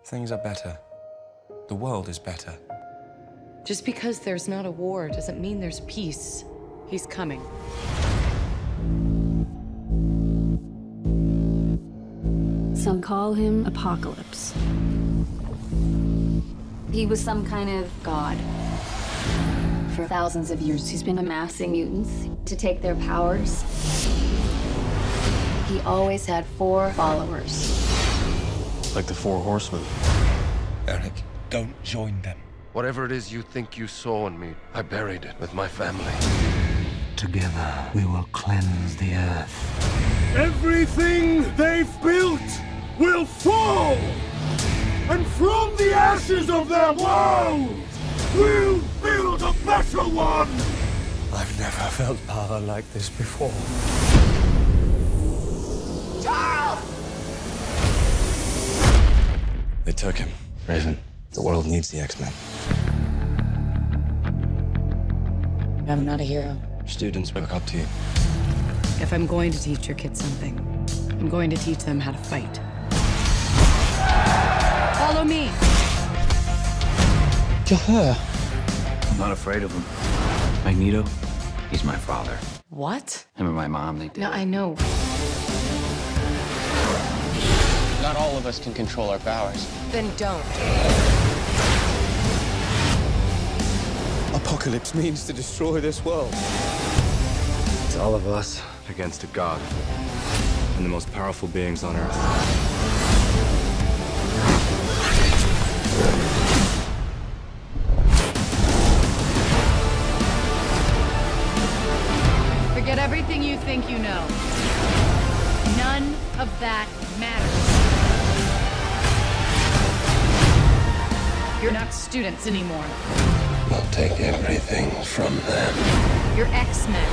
Things are better. The world is better. Just because there's not a war doesn't mean there's peace. He's coming. Some call him Apocalypse. He was some kind of god. For thousands of years, he's been amassing mutants to take their powers. He always had 4 followers. Like the 4 horsemen. Eric, don't join them. Whatever it is you think you saw in me, I buried it with my family. Together, we will cleanse the earth. Everything they've built will fall! And from the ashes of their world, we'll build a better one! I've never felt power like this before. Charles! They took him. Raven, the world needs the X-Men. I'm not a hero. Students look up to you. If I'm going to teach your kids something, I'm going to teach them how to fight. Follow me. To her. I'm not afraid of him. Magneto, he's my father. What? Him and my mom, they did. No, I know. Not all of us can control our powers. Then don't. Apocalypse means to destroy this world. It's all of us against a god. And the most powerful beings on Earth. Forget everything you think you know. None of that matters. You're not students anymore. I'll take everything from them. You're X-Men.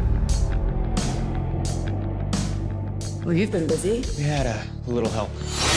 Well, you've been busy. We had a little help.